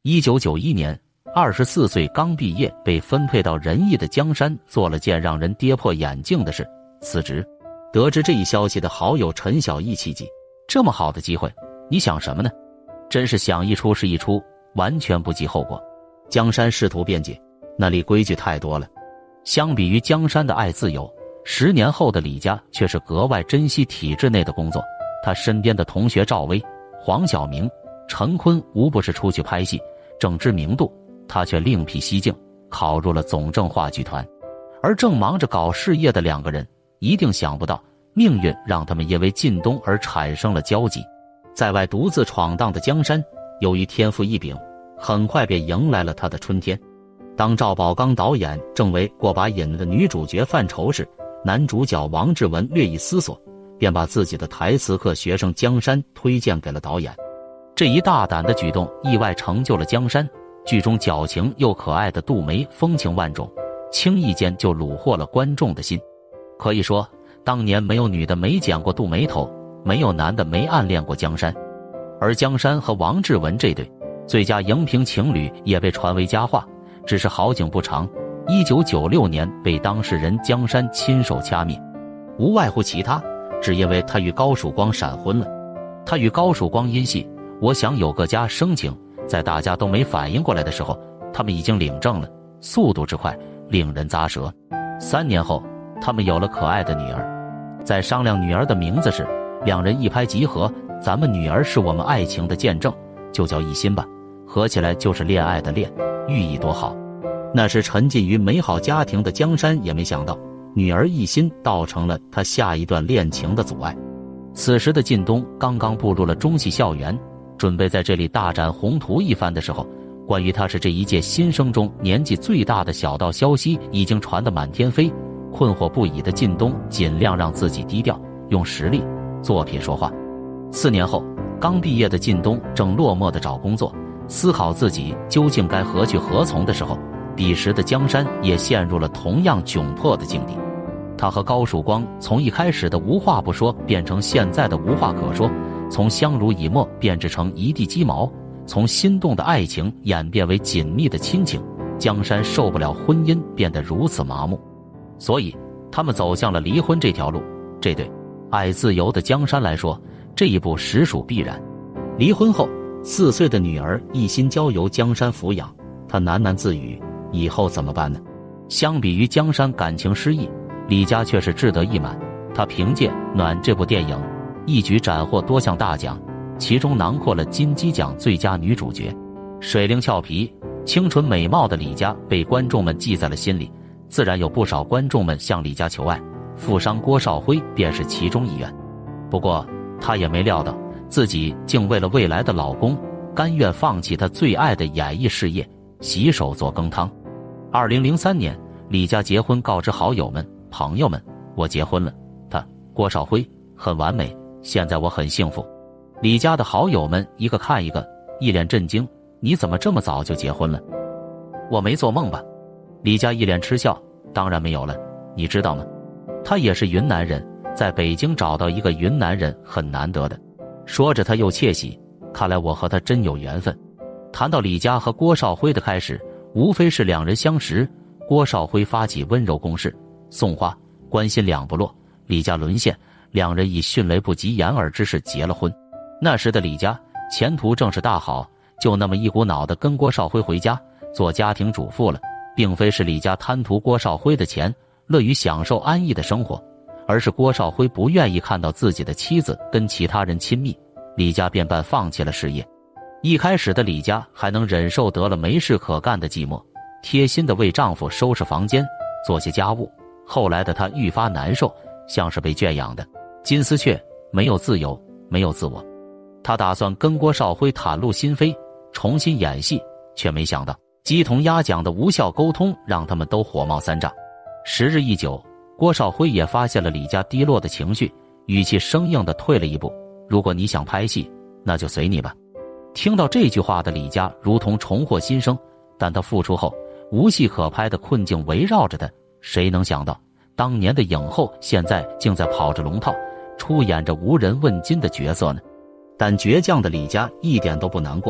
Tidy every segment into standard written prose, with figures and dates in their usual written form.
1991年，24岁刚毕业被分配到仁义的江山做了件让人跌破眼镜的事，辞职。得知这一消息的好友陈小艺气急，这么好的机会，你想什么呢？真是想一出是一出，完全不计后果。江山试图辩解，那里规矩太多了。相比于江山的爱自由，10年后的李家却是格外珍惜体制内的工作。他身边的同学赵薇、黄晓明、陈坤无不是出去拍戏，正知名度，他却另辟蹊径，考入了总政话剧团。而正忙着搞事业的两个人，一定想不到命运让他们因为靳东而产生了交集。在外独自闯荡的江山，由于天赋异禀，很快便迎来了他的春天。当赵宝刚导演正为过把瘾的女主角犯愁时，男主角王志文略一思索，便把自己的台词课学生江山推荐给了导演。这一大胆的举动意外成就了江山。剧中矫情又可爱的杜梅风情万种，轻易间就虏获了观众的心。可以说，当年没有女的没剪过杜梅头，没有男的没暗恋过江山。而江山和王志文这对最佳荧屏情侣也被传为佳话，只是好景不长，1996年被当事人江山亲手掐灭。无外乎其他，只因为他与高曙光闪婚了。他与高曙光因戏《我想有个家》生情，在大家都没反应过来的时候，他们已经领证了，速度之快令人咂舌。3年后，他们有了可爱的女儿。在商量女儿的名字时，两人一拍即合，咱们女儿是我们爱情的见证，就叫一心吧，合起来就是恋爱的恋，寓意多好。那时沉浸于美好家庭的江山也没想到，女儿一心倒成了他下一段恋情的阻碍。此时的靳东刚刚步入了中戏校园，准备在这里大展宏图一番的时候，关于他是这一届新生中年纪最大的小道消息已经传得满天飞。困惑不已的靳东尽量让自己低调，用实力作品说话。4年后，刚毕业的靳东正落寞地找工作，思考自己究竟该何去何从的时候，彼时的江山也陷入了同样窘迫的境地。他和高曙光从一开始的无话不说变成现在的无话可说，从相濡以沫变质成一地鸡毛，从心动的爱情演变为紧密的亲情。江山受不了婚姻变得如此麻木，所以他们走向了离婚这条路。这对爱自由的江山来说，这一步实属必然。离婚后，4岁的女儿一心交由江山抚养，他喃喃自语，以后怎么办呢？相比于江山感情失意，李家却是志得意满。他凭借《暖》这部电影一举斩获多项大奖，其中囊括了金鸡奖最佳女主角。水灵俏皮、清纯美貌的李家被观众们记在了心里，自然有不少观众们向李家求爱，富商郭少辉便是其中一员。不过他也没料到，自己竟为了未来的老公，甘愿放弃他最爱的演艺事业，洗手做羹汤。2003年，李家结婚，告知好友们、朋友们，我结婚了，他郭少辉很完美，现在我很幸福。李家的好友们一个看一个，一脸震惊，你怎么这么早就结婚了？我没做梦吧？李家一脸嗤笑，当然没有了，你知道吗？他也是云南人，在北京找到一个云南人很难得的。说着他又窃喜，看来我和他真有缘分。谈到李家和郭少辉的开始，无非是两人相识，郭少辉发起温柔攻势，送花，关心两不落，李家沦陷，两人以迅雷不及掩耳之势结了婚。那时的李家前途正是大好，就那么一股脑的跟郭少辉回家做家庭主妇了。并非是李家贪图郭少辉的钱，乐于享受安逸的生活，而是郭少辉不愿意看到自己的妻子跟其他人亲密，李家便放弃了事业。一开始的李家还能忍受得了没事可干的寂寞，贴心的为丈夫收拾房间，做些家务。后来的他愈发难受，像是被圈养的金丝雀，没有自由，没有自我。他打算跟郭少辉袒露心扉，重新演戏，却没想到鸡同鸭讲的无效沟通让他们都火冒三丈。时日一久，郭少辉也发现了李家低落的情绪，语气生硬地退了一步，如果你想拍戏，那就随你吧。听到这句话的李家如同重获新生，但他复出后无戏可拍的困境围绕着他，谁能想到当年的影后现在竟在跑着龙套，出演着无人问津的角色呢？但倔强的李家一点都不难过，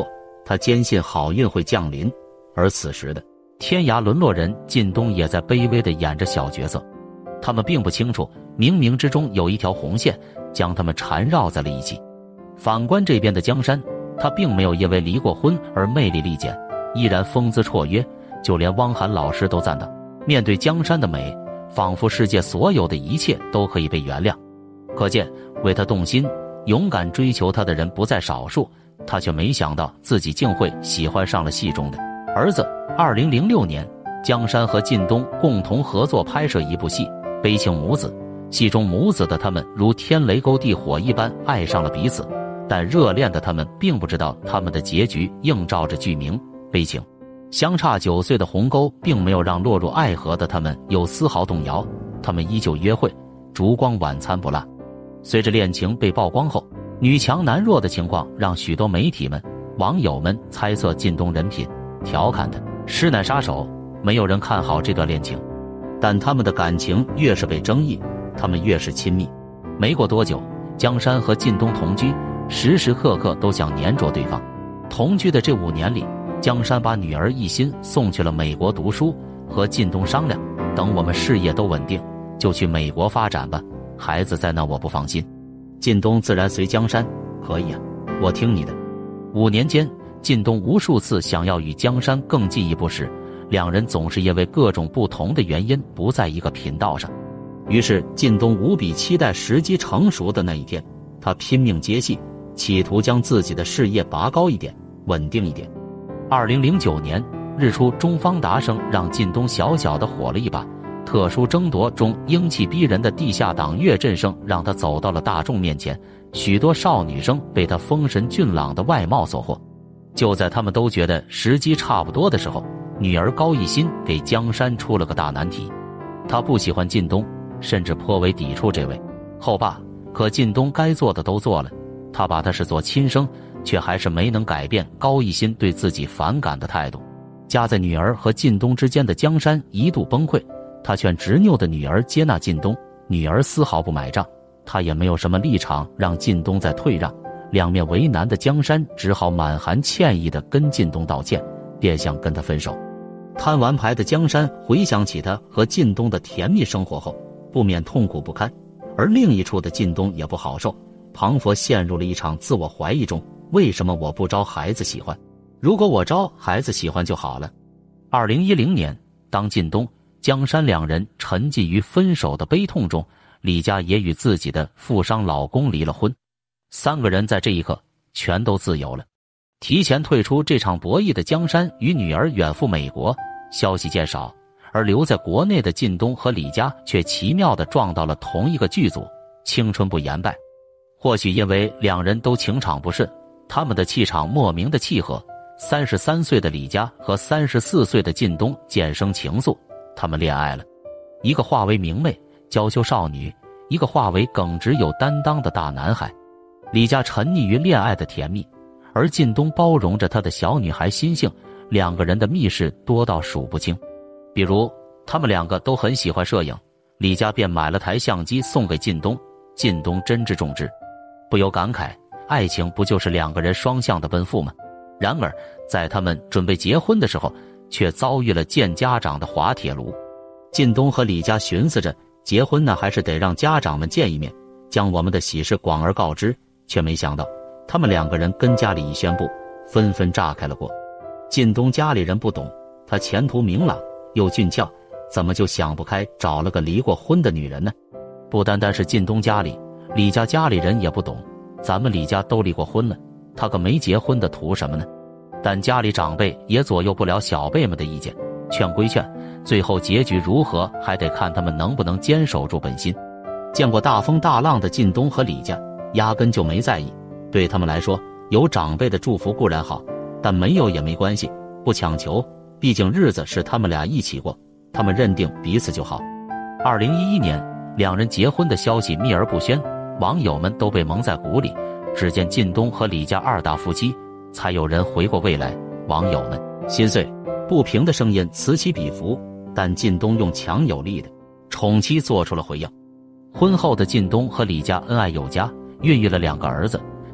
他坚信好运会降临。而此时的天涯沦落人靳东也在卑微地演着小角色。他们并不清楚，冥冥之中有一条红线将他们缠绕在了一起。反观这边的江山，他并没有因为离过婚而魅力立减，依然风姿绰约，就连汪涵老师都赞道，面对江山的美，仿佛世界所有的一切都可以被原谅。可见为他动心勇敢追求他的人不在少数，他却没想到自己竟会喜欢上了戏中的儿子。2006年，江山和靳东共同合作拍摄一部戏《悲情母子》，戏中母子的他们如天雷勾地火一般爱上了彼此，但热恋的他们并不知道他们的结局映照着剧名悲情。相差9岁的鸿沟并没有让落入爱河的他们有丝毫动摇，他们依旧约会，烛光晚餐不落。随着恋情被曝光后，女强男弱的情况让许多媒体们、网友们猜测靳东人品，调侃他师奶杀手。没有人看好这段恋情，但他们的感情越是被争议，他们越是亲密。没过多久，江山和靳东同居，时时刻刻都想黏着对方。同居的这5年里，江山把女儿一心送去了美国读书，和靳东商量，等我们事业都稳定，就去美国发展吧，孩子在那我不放心。靳东自然随江山，可以啊，我听你的。5年间，靳东无数次想要与江山更进一步时，两人总是因为各种不同的原因不在一个频道上。于是靳东无比期待时机成熟的那一天，他拼命接戏，企图将自己的事业拔高一点，稳定一点。2009年，日出中方达生让靳东小小的火了一把，特殊争夺中英气逼人的地下党岳振声让他走到了大众面前，许多少女生被他丰神俊朗的外貌所惑。就在他们都觉得时机差不多的时候，女儿高艺昕给江山出了个大难题。她不喜欢靳东，甚至颇为抵触这位后爸，可靳东该做的都做了，他把她视作亲生，却还是没能改变高艺昕对自己反感的态度。夹在女儿和靳东之间的江山一度崩溃，他劝执拗的女儿接纳靳东，女儿丝毫不买账，他也没有什么立场让靳东再退让。两面为难的江山只好满含歉意地跟靳东道歉，便想跟他分手。摊完牌的江山回想起他和靳东的甜蜜生活后，不免痛苦不堪，而另一处的靳东也不好受，庞佛陷入了一场自我怀疑中，为什么我不招孩子喜欢？如果我招孩子喜欢就好了。2010年，当靳东、江山两人沉寂于分手的悲痛中，李佳也与自己的富商老公离了婚。3个人在这一刻全都自由了。提前退出这场博弈的江山与女儿远赴美国，消息渐少，而留在国内的靳东和李佳却奇妙地撞到了同一个剧组，青春不言败。或许因为两人都情场不顺，他们的气场莫名的契合，33岁的李佳和34岁的靳东渐生情愫，他们恋爱了。一个化为明媚娇羞少女，一个化为耿直有担当的大男孩。李佳沉溺于恋爱的甜蜜，而靳东包容着他的小女孩心性，两个人的密室多到数不清。比如他们两个都很喜欢摄影，李佳便买了台相机送给靳东，靳东珍之重之，不由感慨，爱情不就是两个人双向的奔赴吗？然而在他们准备结婚的时候，却遭遇了见家长的滑铁卢。靳东和李佳寻思着结婚呢，还是得让家长们见一面，将我们的喜事广而告之，却没想到他们两个人跟家里一宣布，纷纷炸开了锅。靳东家里人不懂，他前途明朗又俊俏，怎么就想不开找了个离过婚的女人呢？不单单是靳东家里，李家家里人也不懂，咱们李家都离过婚了，他个没结婚的图什么呢？但家里长辈也左右不了小辈们的意见，劝归劝，最后结局如何还得看他们能不能坚守住本心。见过大风大浪的靳东和李家压根就没在意，对他们来说，有长辈的祝福固然好，但没有也没关系，不强求，毕竟日子是他们俩一起过，他们认定彼此就好。2011年，两人结婚的消息秘而不宣，网友们都被蒙在鼓里，只见靳东和李家2大夫妻，才有人回过味来。网友们心碎不平的声音此起彼伏，但靳东用强有力的宠妻做出了回应。婚后的靳东和李家恩爱有加，孕育了2个儿子，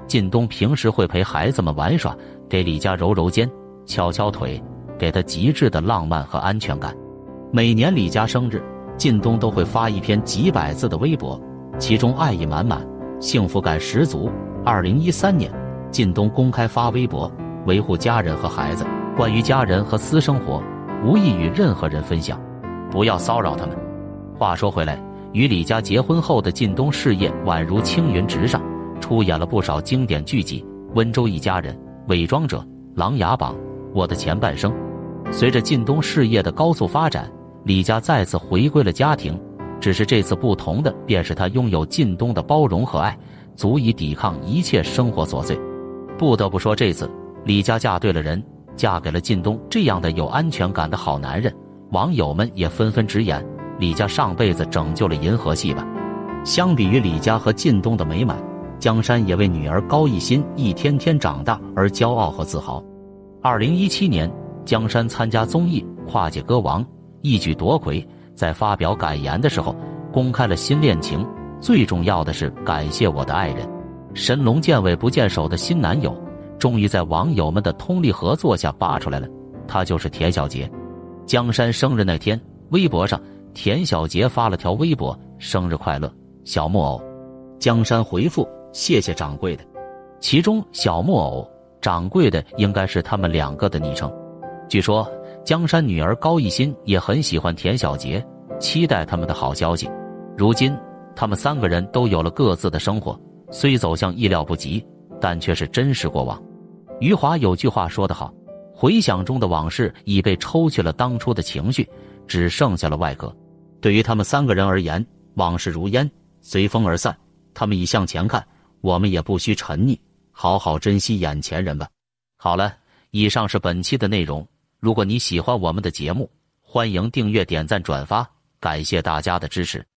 靳东平时会陪孩子们玩耍，给李佳揉揉肩、敲敲腿，给她极致的浪漫和安全感。每年李佳生日，靳东都会发一篇几百字的微博，其中爱意满满，幸福感十足。2013年，靳东公开发微博，维护家人和孩子。关于家人和私生活，无意与任何人分享，不要骚扰他们。话说回来，与李佳结婚后的靳东事业宛如青云直上，出演了不少经典剧集，《温州一家人》、《伪装者》、《琅琊榜》、《我的前半生》。随着靳东事业的高速发展，李佳再次回归了家庭，只是这次不同的便是她拥有靳东的包容和爱，足以抵抗一切生活琐碎。不得不说，这次李佳嫁对了人，嫁给了靳东这样的有安全感的好男人。网友们也纷纷直言，李佳上辈子拯救了银河系吧。相比于李佳和靳东的美满，江山也为女儿高艺昕一天天长大而骄傲和自豪。2017年，江山参加综艺《跨界歌王》，一举夺魁，在发表感言的时候公开了新恋情，最重要的是感谢我的爱人，神龙见尾不见首的新男友终于在网友们的通力合作下扒出来了，他就是田小杰。江山生日那天，微博上田小杰发了条微博，生日快乐，小木偶。江山回复，谢谢掌柜的。其中小木偶、掌柜的应该是他们两个的昵称。据说江山女儿高艺昕也很喜欢田小杰，期待他们的好消息。如今他们三个人都有了各自的生活，虽走向意料不及，但却是真实过往。余华有句话说得好，回想中的往事已被抽去了当初的情绪，只剩下了外壳。对于他们三个人而言，往事如烟，随风而散，他们已向前看，我们也不需沉溺，好好珍惜眼前人吧。好了，以上是本期的内容。如果你喜欢我们的节目，欢迎订阅、点赞、转发，感谢大家的支持。